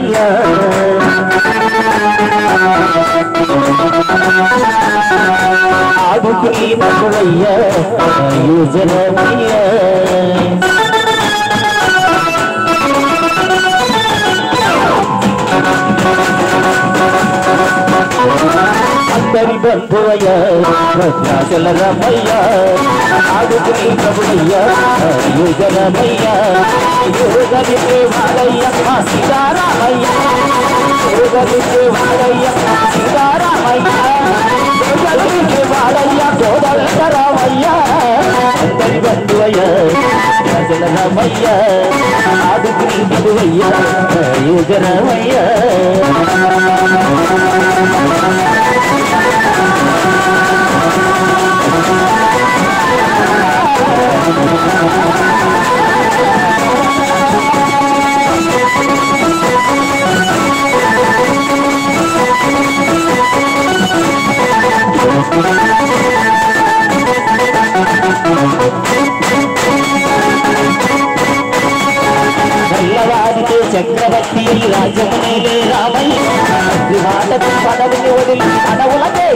ప్రభువయ్యా ఆదుకుని ప్రభువయ్యా యోజనమయ్యా అందరి బంధువయ్యా భద్రాచల రమయ్యా ఆదుకుని ప్రభువయ్యా యోజనమయ్యా యోగనికే వాడయ్యా సీతారామయ్యా యోగనికే వాడయ్యా సీతారామయ్యా యోగనికే వాడయ్యా కోదండరామయ్యా అందరి బంధువయ్యా భద్రాచల రమయ్యా ఆదుకుని ప్రభువయ్యా యోజనమయ్యా చల్లవాడితే చక్రవర్తి రాజమునే రామయ్య మాటకు పదవిని వదిలి అడవులకే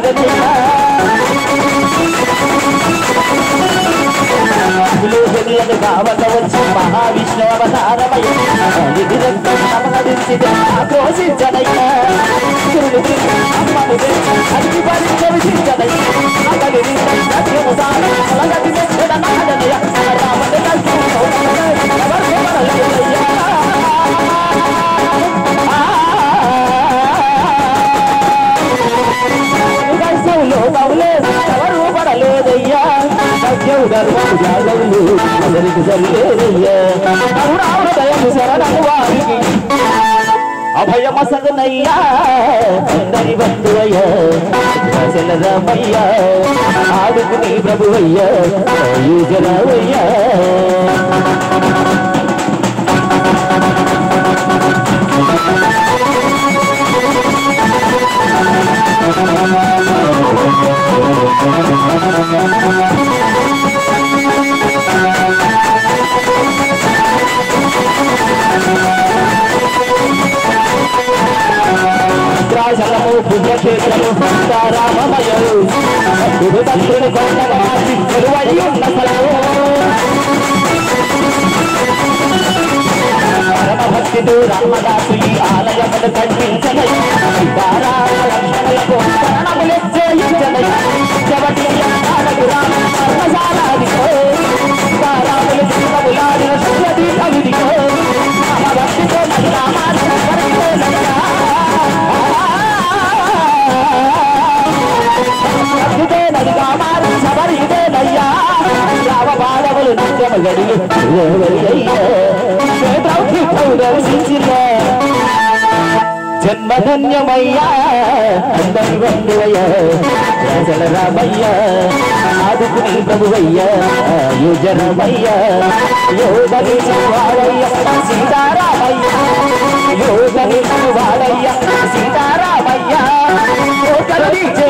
గదిలను కావత వచ్చి మహావిష్ణు అవతారమయ్య రక్తం సమగడించితే ఆక్రోశించనయ్యా అమ్మను అగ్ని పరిచయించనయ్య అతడి సత్యము సాగు నాదనయ్య ఎవరు పడలేదయ్యా సత్యం ధర్మం జాగవులు అందరికి సరిలేదయ్యా దయము శరణము వారికి అభయమసదనయ్యా అందరి బంధువయ్యా రామయ్యా ఆదుకుని ప్రభువయ్యా యోజనవయ్యా రాజలము పుణ్యక్షేత్రము సీతారామమయలు గురుతంత్రుని కొండవాసి చెరువయ్యున్న స్థలము పరమభక్తితో రామదాసు ఈ ఆలయమును కట్టించనై సీతారామ లక్ష్మణులకు శరణములెచ్చేయించనై చెవటి పర్ణశాలాదికో సీతారాములు జీవములాడిన శుభదీపవిదికో రామభక్తితో నదిగా మారి శబరిదేనయ్యా రామబాలములు నిత్యము గడిగి దర్శించిన జన్మధన్యమయ్యా అందరి బంధువయ్యా రాజల రామయ్యా ఆదుకుని ప్రభువయ్యా యోజనమయ్యా యోగని వాడయ్యా సీతారామయ్యా యోగని వాడయ్యా సీతారామయ్యా